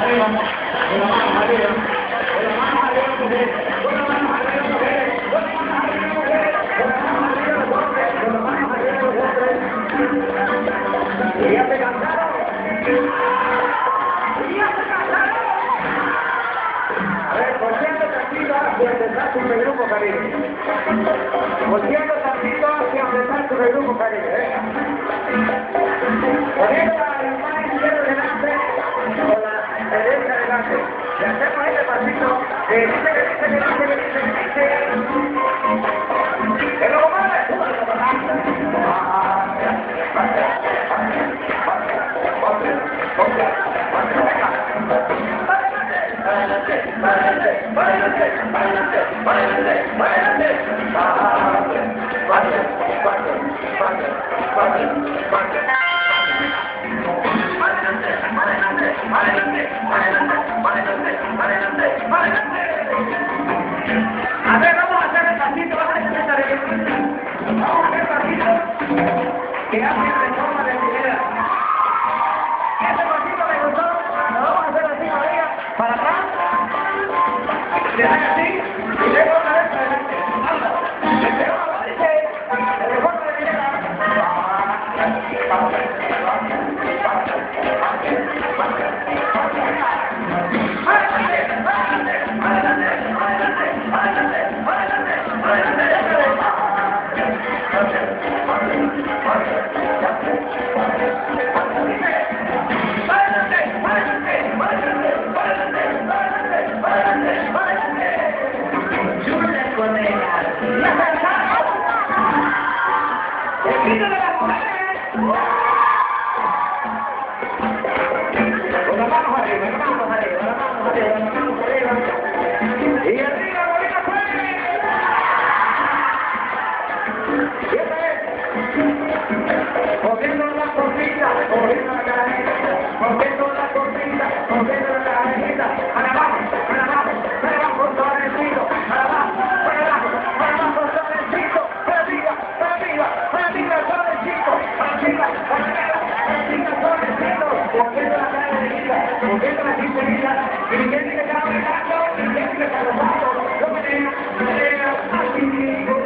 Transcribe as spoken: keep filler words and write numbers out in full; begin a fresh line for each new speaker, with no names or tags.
arriba, con las manos arriba, con las manos arriba, mujeres, con las manos arriba, mujeres, con las manos arriba, mujeres, con las manos arriba, los hombres, con las manos arriba, los hombres. Y ya se cansaron. Y ya se cansaron. A ver, volteando tantito hacia empezar su grupo Caribe. Volteando tantito hacia empezar su grupo Caribe. Venga. Poniendo la mano izquierda delante con la derecha delante. Y hacemos este pasito que dice, que dice, que dice, que dice, que dice. ¡Que lo mueve! A ver, vamos a hacer el pasito, vamos a hacer el pasito. Vamos a hacer el pasito que hace en forma de primera. Este pasito me gustó, lo vamos a hacer así, María, para atrás. Le haga así y luego otra vez para adelante. Anda, le pego a la dice, de forma de primera. Con las manos arriba, las manos arriba, las manos arriba, las manos arriba. Y arriba, bolita fuerte. Y otra vez. Cogiendo las cositas, cogiendo la carajita, cogiendo las cositas, cogiendo la carajita. Para abajo, para abajo, para abajo, suavecito, para abajo, para abajo, para abajo, suavecito, para arriba, para arriba, para arriba, suavecito, para arriba, para arriba, para arriba, suavecito, cogiendo la carajita, cogiendo la cinturita, y mi gente que está bailando, y mi gente que está gozando, lo que tenga, lo que tenga, así mismo.